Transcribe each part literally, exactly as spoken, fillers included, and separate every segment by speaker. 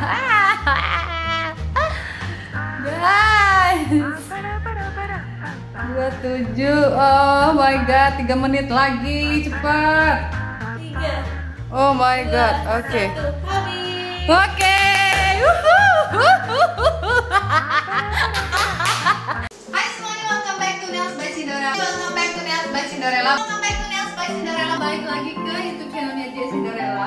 Speaker 1: Guys, dua puluh tujuh. Oh my god, tiga menit lagi, cepat.
Speaker 2: Tiga.
Speaker 1: Oh my god, oke. Okay. Oke. Okay. Hai semuanya, welcome back to Nails by Cinderella. Welcome back to Nails by Cinderella. Welcome back to Nails by Cinderella. Balik lagi ke YouTube channelnya J Cinderella.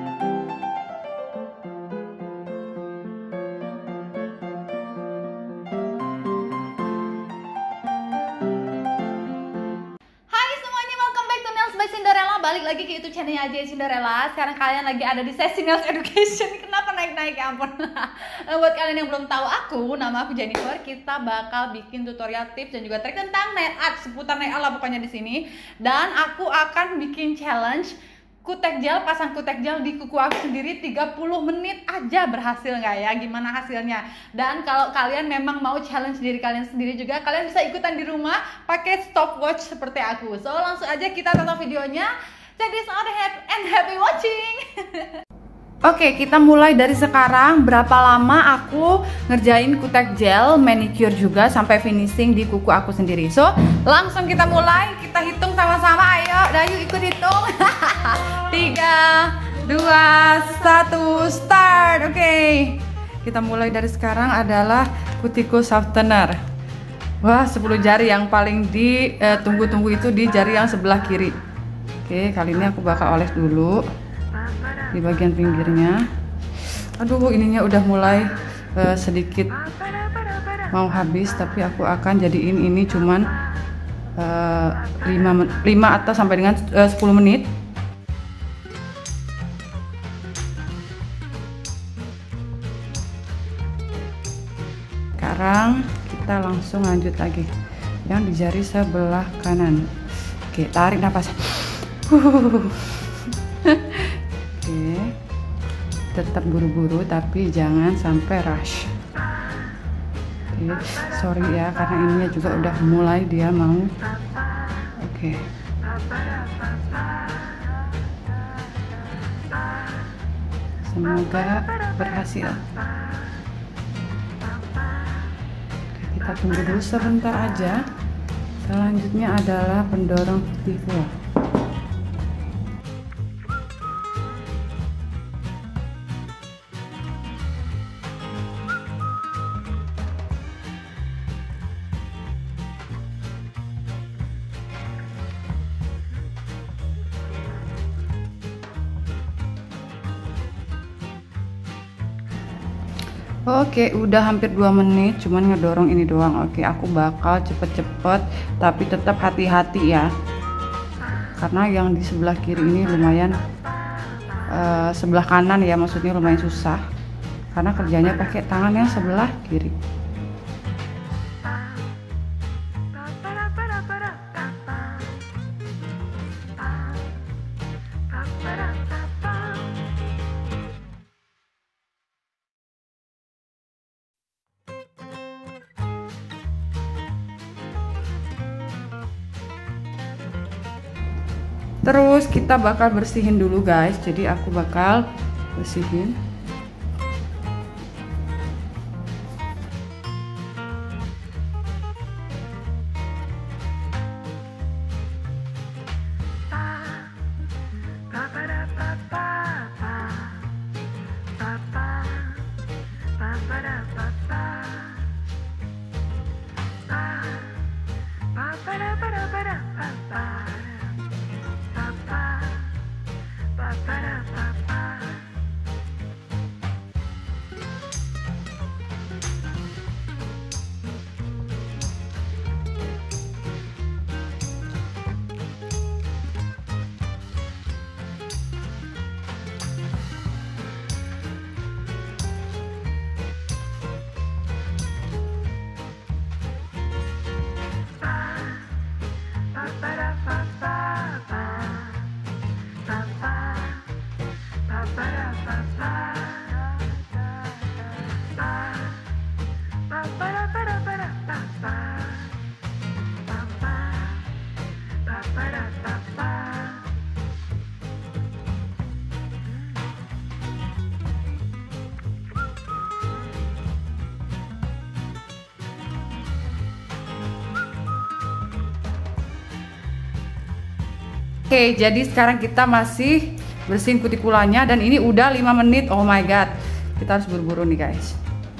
Speaker 1: Cinderella, balik lagi ke YouTube channelnya aja Cinderella. Sekarang kalian lagi ada di sesi Nails Education. Kenapa naik-naik ya ampun. Buat kalian yang belum tahu aku, nama aku Jennifer. Kita bakal bikin tutorial tips dan juga trik tentang nail art, seputar nail art lah pokoknya di sini. Dan aku akan bikin challenge kutek gel, pasang kutek gel di kuku aku sendiri tiga puluh menit aja. Berhasil nggak ya? Gimana hasilnya? Dan kalau kalian memang mau challenge diri kalian sendiri juga, kalian bisa ikutan di rumah pakai stopwatch seperti aku. So langsung aja kita tonton videonya. Check this out and happy watching. Oke, kita mulai dari sekarang. Berapa lama aku ngerjain kutek gel, manicure juga sampai finishing di kuku aku sendiri. So, langsung kita mulai. Kita hitung sama-sama. Ayo, Dayu ikut hitung. Tiga, dua, satu, start. Oke, kita mulai dari sekarang adalah cuticle softener. Wah, sepuluh jari yang paling ditunggu-tunggu itu di jari yang sebelah kiri. Oke, kali ini aku bakal oles dulu di bagian pinggirnya. Aduh, ininya udah mulai uh, sedikit mau habis, tapi aku akan jadiin ini cuman uh, lima atau sampai dengan uh, sepuluh menit. Sekarang kita langsung lanjut lagi yang di jari sebelah kanan. Oke, tarik nafas. Oke, tetap buru-buru tapi jangan sampai rush. Oke, sorry ya karena ininya juga udah mulai dia mau. Oke. Semoga berhasil. Oke, kita tunggu dulu sebentar aja. Selanjutnya adalah pendorong vertical. Oke, udah hampir dua menit, cuman ngedorong ini doang. Oke, aku bakal cepet-cepet, tapi tetap hati-hati ya. Karena yang di sebelah kiri ini lumayan, uh, sebelah kanan ya, maksudnya lumayan susah. Karena kerjanya pakai tangan yang sebelah kiri. Terus kita bakal bersihin dulu guys. Jadi aku bakal bersihin. Oke, jadi sekarang kita masih bersihin kutikulanya dan ini udah lima menit. Oh my god. Kita harus buru-buru nih, guys.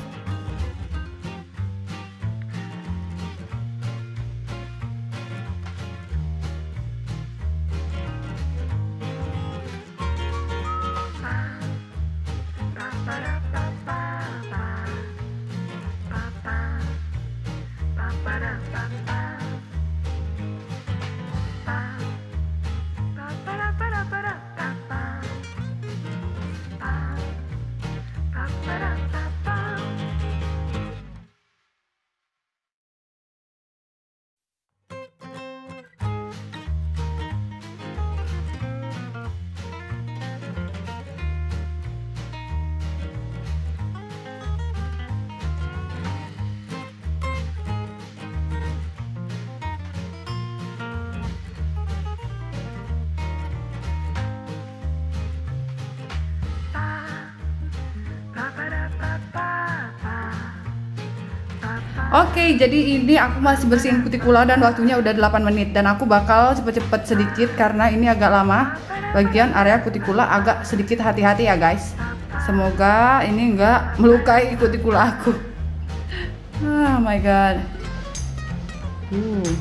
Speaker 1: Oke, jadi ini aku masih bersihin kutikula dan waktunya udah delapan menit dan aku bakal cepet-cepet sedikit karena ini agak lama. Bagian area kutikula agak sedikit hati-hati ya guys. Semoga ini enggak melukai kutikula aku. Oh my god. Uh.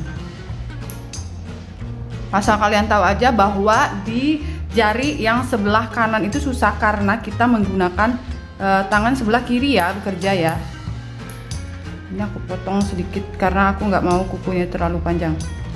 Speaker 1: Asal kalian tahu aja bahwa di jari yang sebelah kanan itu susah karena kita menggunakan uh, tangan sebelah kiri ya bekerja ya. Ini aku potong sedikit karena aku nggak mau kukunya terlalu panjang.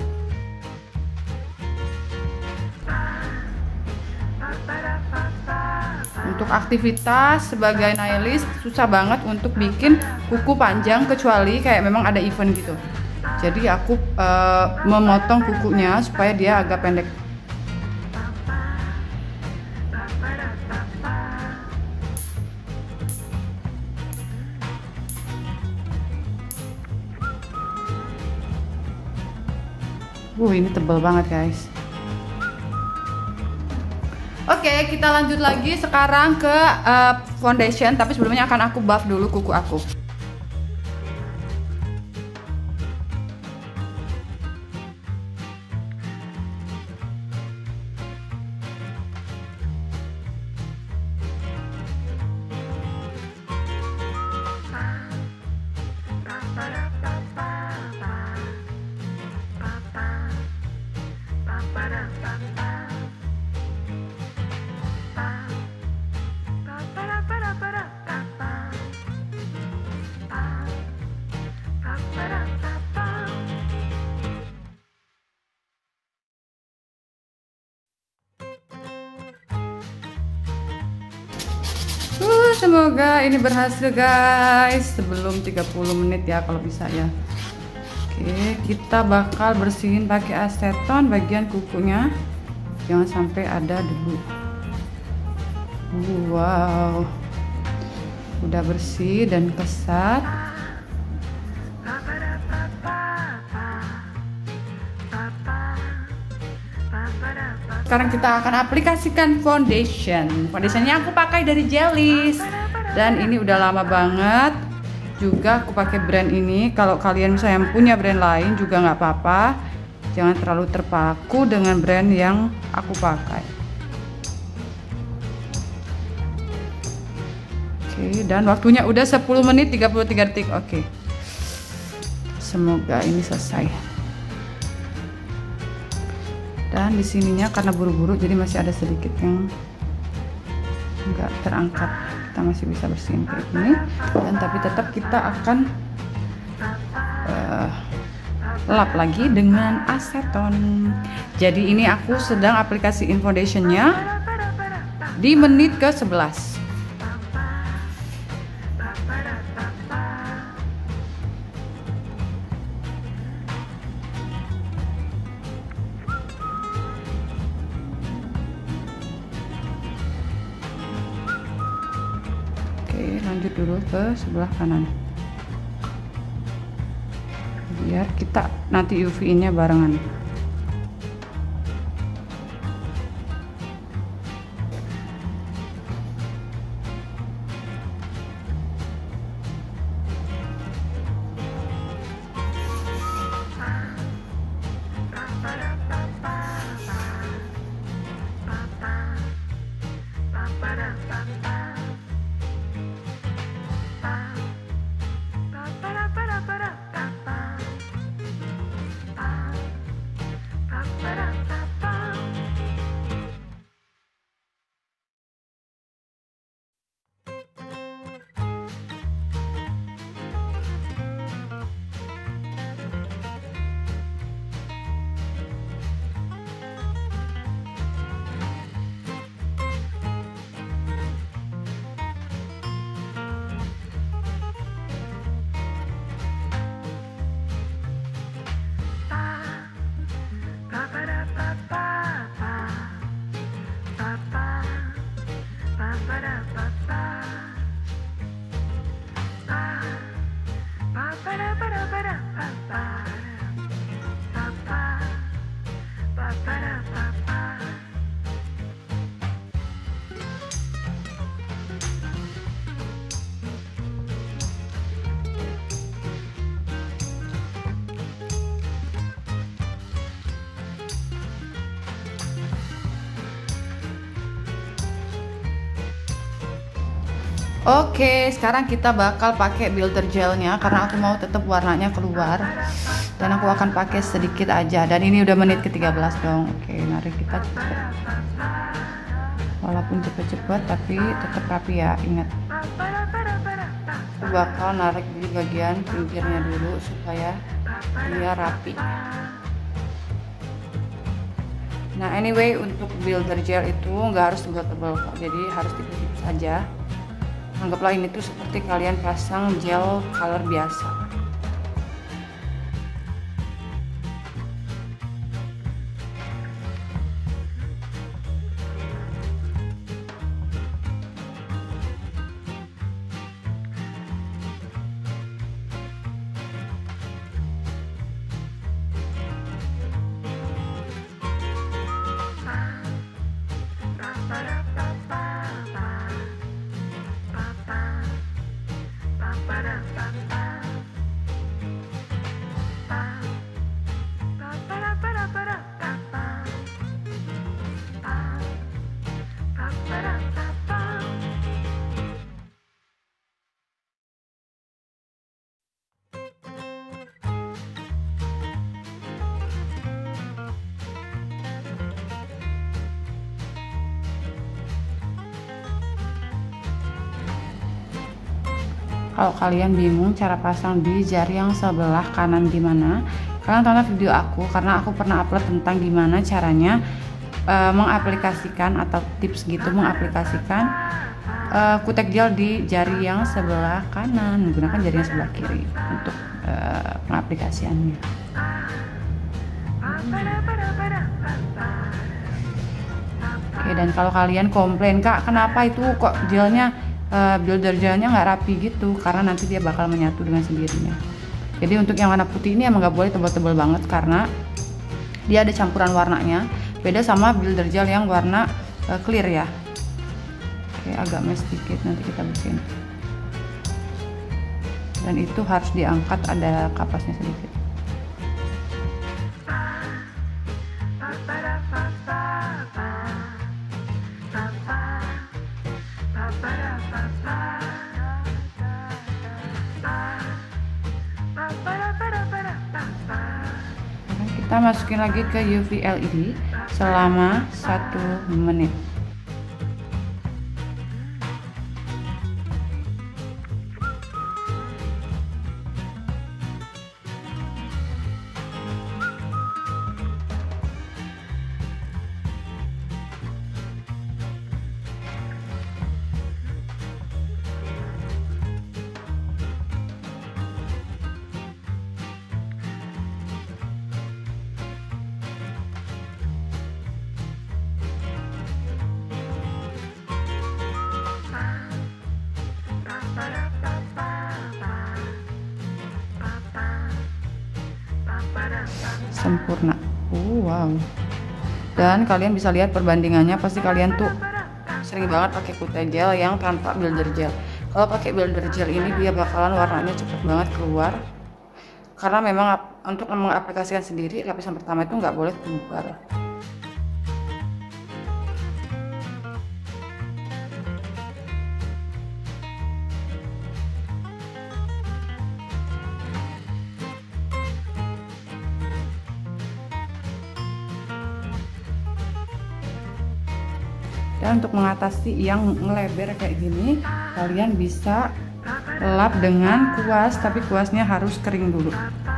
Speaker 1: Untuk aktivitas sebagai nailist susah banget untuk bikin kuku panjang kecuali kayak memang ada event gitu. Jadi aku uh, memotong kukunya supaya dia agak pendek. Uh, ini tebal banget guys. Oke, kita lanjut lagi sekarang ke uh, foundation. Tapi sebelumnya akan aku buff dulu kuku aku. Uh, semoga ini berhasil guys sebelum tiga puluh menit ya kalau bisa ya. Oke, kita bakal bersihin pakai aseton bagian kukunya. Jangan sampai ada debu. Wow. Udah bersih dan kesat. Sekarang kita akan aplikasikan foundation. Foundationnya aku pakai dari Jellies dan ini udah lama banget. Juga aku pakai brand ini. Kalau kalian misalnya punya brand lain juga nggak apa-apa. Jangan terlalu terpaku dengan brand yang aku pakai. Oke, dan waktunya udah sepuluh menit tiga puluh tiga detik. Oke. Semoga ini selesai. Dan di sininya karena buru-buru jadi masih ada sedikit yang enggak terangkat. Kita masih bisa bersihin kayak gini. Dan tapi tetap kita akan uh, lap lagi dengan aseton. Jadi ini aku sedang aplikasiin foundationnya di menit ke sebelas. Oke, lanjut dulu ke sebelah kanan biar kita nanti U V nya barengan. Oke, sekarang kita bakal pakai builder gelnya karena aku mau tetap warnanya keluar. Dan aku akan pakai sedikit aja. Dan ini udah menit ke tiga belas dong. Oke, mari kita cepet. Walaupun cepet-cepet tapi tetap rapi ya, ingat. Aku bakal narik di bagian pinggirnya dulu supaya dia rapi. Nah, anyway, untuk builder gel itu nggak harus tebal-tebal kok, jadi harus tipis-tipis aja. Anggaplah ini tuh seperti kalian pasang gel color biasa. Kalau kalian bingung cara pasang di jari yang sebelah kanan gimana, kalian tonton video aku karena aku pernah upload tentang gimana caranya uh, mengaplikasikan atau tips gitu mengaplikasikan uh, kutek gel di jari yang sebelah kanan menggunakan jari yang sebelah kiri untuk uh, pengaplikasiannya. Oke, dan kalau kalian komplain, Kak, kenapa itu kok gelnya Uh, builder gelnya nggak rapi gitu, karena nanti dia bakal menyatu dengan sendirinya. Jadi untuk yang warna putih ini emang nggak boleh tebal-tebal banget karena dia ada campuran warnanya, beda sama builder gel yang warna uh, clear ya. Oke, agak mes sedikit, nanti kita bikin. Dan itu harus diangkat, ada kapasnya sedikit. Kita masukin lagi ke U V L E D selama satu menit. Sempurna. Oh, wow. Dan kalian bisa lihat perbandingannya, pasti kalian tuh sering banget pakai kutek gel yang tanpa builder gel. Kalau pakai builder gel ini dia bakalan warnanya cepet banget keluar, karena memang untuk mengaplikasikan sendiri lapisan pertama itu nggak boleh tebal.
Speaker 2: Dan untuk mengatasi yang ngeleber kayak gini, kalian bisa lap dengan kuas, tapi kuasnya harus kering dulu.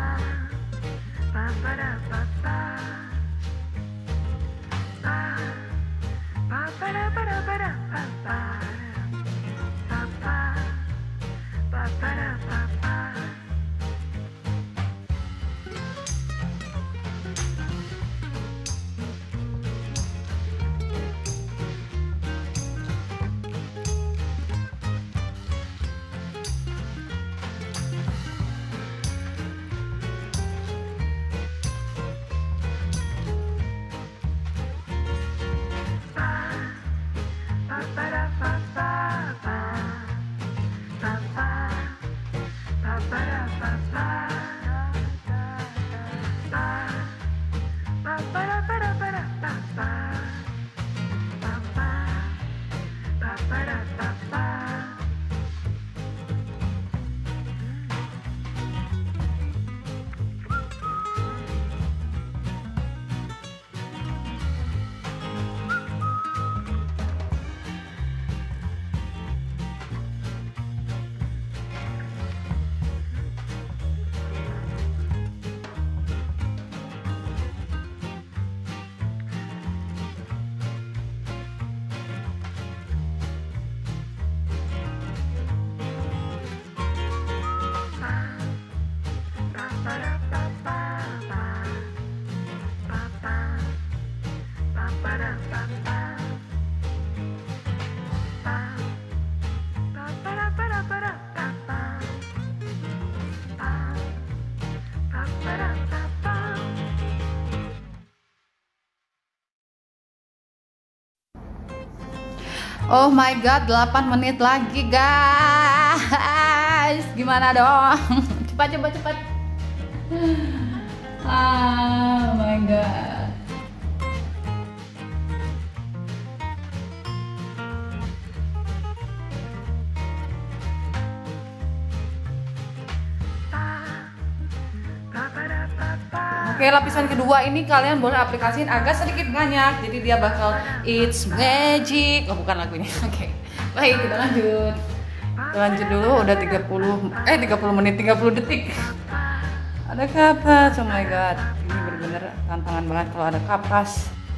Speaker 1: Oh my god, delapan menit lagi guys. Gimana dong? Cepat cepat cepat. Oh my god. Oke, lapisan kedua ini kalian boleh aplikasiin agak sedikit banyak, jadi dia bakal It's Magic. Oh, bukan lagunya. Oke. Baik, kita lanjut. Kita lanjut dulu, udah tiga puluh eh tiga puluh menit, tiga puluh detik. Ada kapas. Oh my god. Ini bener-bener tantangan banget kalau ada kapas.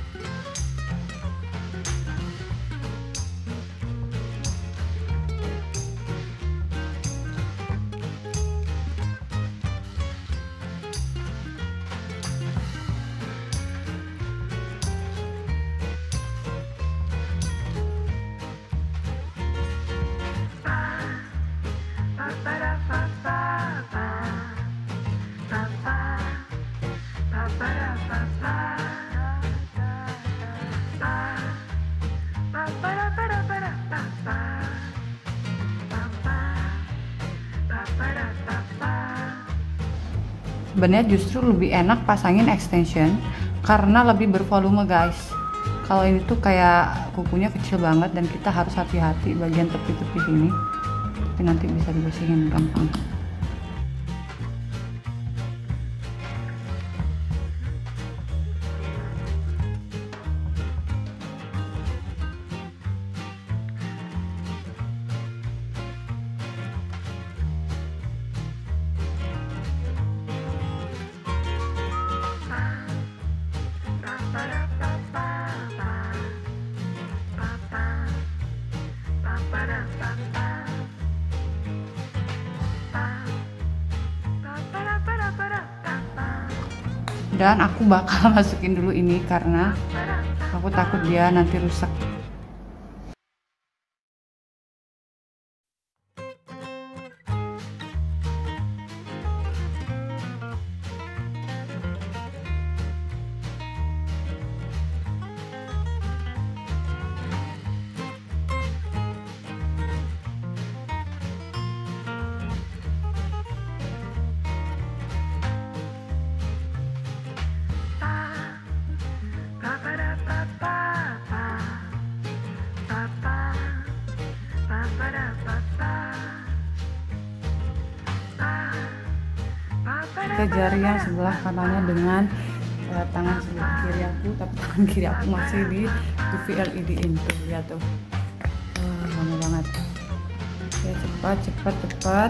Speaker 1: Sebenarnya justru lebih enak pasangin extension karena lebih bervolume guys. Kalau ini tuh kayak kukunya kecil banget dan kita harus hati-hati bagian tepi-tepi sini, tapi nanti bisa dibersihin gampang. Dan aku bakal masukin dulu ini karena aku takut dia nanti rusak. Kita jari yang sebelah kanannya dengan uh, tangan sebelah kiri aku, tapi tangan kiri aku masih di
Speaker 2: U V L E D in tuh, lihat tuh. Wah, lama banget. Oke, cepat cepat cepat.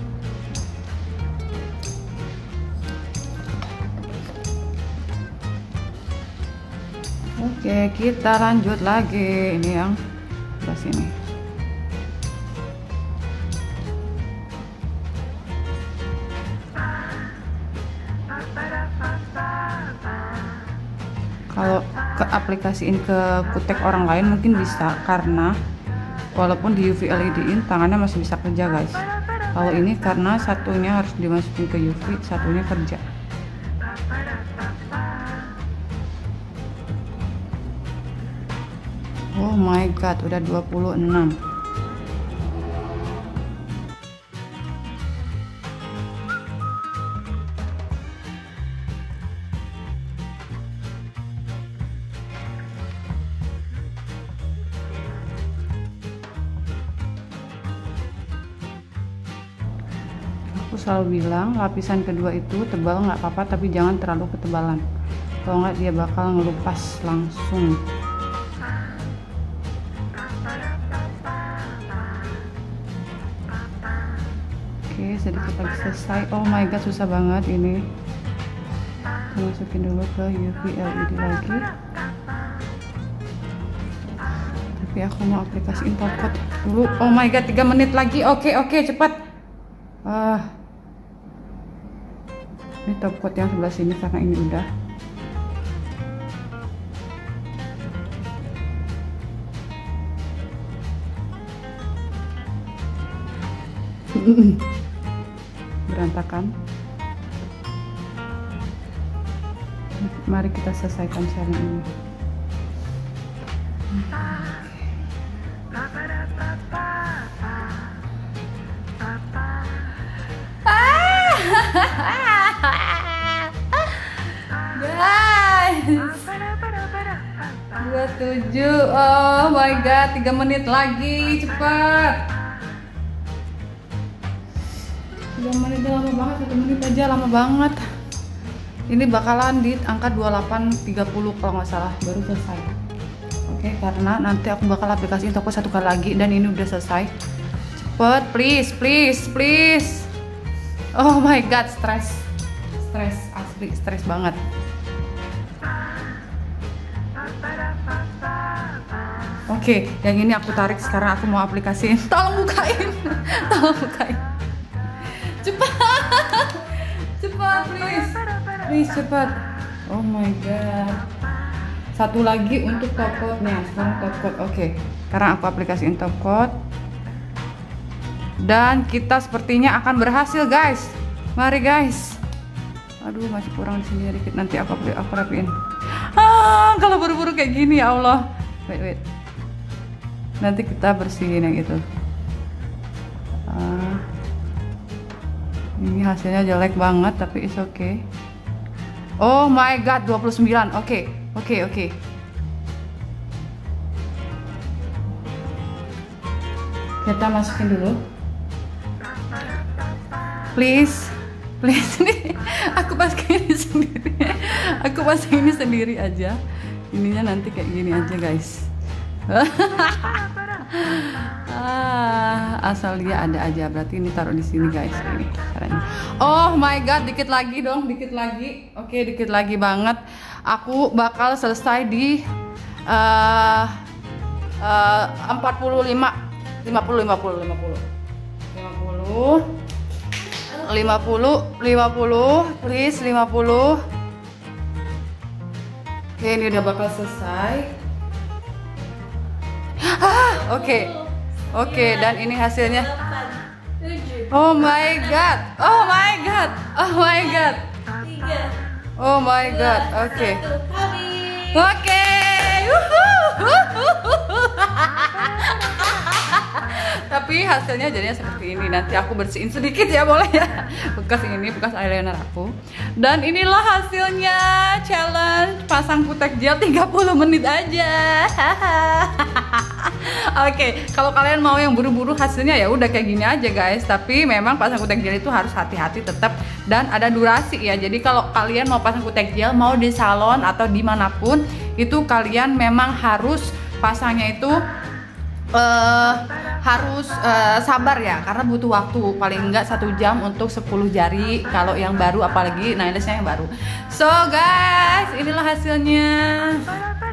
Speaker 2: Oke, kita lanjut lagi. Ini yang sebelah sini. Kalau ke aplikasiin ke kutek orang lain mungkin bisa, karena walaupun di U V L E D-in tangannya masih bisa kerja guys. Kalau ini karena satunya harus dimasukin ke U V, satunya kerja. Oh my god, udah dua puluh enam. Aku selalu bilang lapisan kedua itu tebal nggak apa-apa, tapi jangan terlalu ketebalan, kalau nggak dia bakal ngelupas langsung. Oke, sedikit lagi selesai. Oh my god, susah banget ini. Kita masukin dulu ke U V L E D lagi, tapi aku mau aplikasiin top coat dulu. Oh my god, tiga menit lagi. Oke oke, cepat. Ah, ini top coat yang sebelah sini karena ini udah. Berantakan. Mari kita selesaikan sharing ini.
Speaker 1: Guys, dua puluh tujuh. Oh my god, tiga menit lagi, cepat. tiga menit lama banget, satu menit aja lama banget. Ini bakalan di angka dua puluh delapan tiga puluh kalau nggak salah, baru selesai. Oke, karena nanti aku bakal aplikasiin toko satu kali lagi dan ini udah selesai. Cepet, please, please, please. Oh my god, stres, stres asli, stres banget. Oke, yang ini aku tarik sekarang, aku mau aplikasiin. Tolong bukain, tolong bukain. Cepat, cepat, please, please cepat. Oh my god. Satu lagi untuk top coatnya, sekarang top coat. Oke, sekarang aku aplikasiin top coat. Dan kita sepertinya akan berhasil guys. Mari guys. Aduh, masih kurang di sini dikit, nanti aku aku rapiin. Ah, kalau buru-buru kayak gini ya Allah. Wait, wait. Nanti kita bersihin yang itu. Ah, ini hasilnya jelek banget tapi it's okay. Oh my god, dua puluh sembilan. Oke, oke, oke. Kita masukin dulu. Please, please nih. Aku pasang ini sendiri. Aku pasang ini sendiri aja. Ininya nanti kayak gini aja guys. Ah, asal dia ada aja, berarti ini taruh di sini guys. Ini caranya. Oh my god, dikit lagi dong, dikit lagi. Oke, dikit lagi banget. Aku bakal selesai di uh, uh, empat puluh lima, lima puluh, lima puluh, lima puluh, lima puluh, lima puluh, lima puluh, please lima puluh. Oke, ini udah bakal selesai. Ah, oke, okay. Oke, okay, dan ini hasilnya. Oh my god, oh my god, oh my god, oh my god. Oke, oke, tapi hasilnya jadinya seperti ini. Nanti aku bersihin sedikit ya, boleh ya, bekas ini, bekas eyeliner aku. Dan inilah hasilnya challenge pasang kutek gel tiga puluh menit aja. Oke, kalau kalian mau yang buru-buru hasilnya ya udah kayak gini aja guys. Tapi memang pasang kutek gel itu harus hati-hati tetap dan ada durasi ya. Jadi kalau kalian mau pasang kutek gel mau di salon atau dimanapun itu kalian memang harus pasangnya itu uh, harus uh, sabar ya, karena butuh waktu paling enggak satu jam untuk sepuluh jari kalau yang baru, apalagi naillessnya yang baru. So guys, inilah hasilnya.